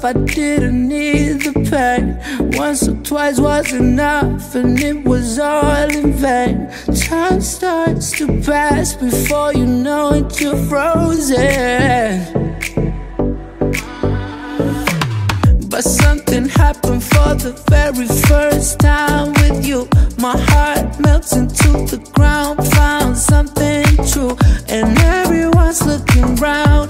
I didn't need the pain. Once or twice was enough, and it was all in vain. Time starts to pass, before you know it, you're frozen. But something happened for the very first time with you. My heart melts into the ground, found something true, and everyone's looking round.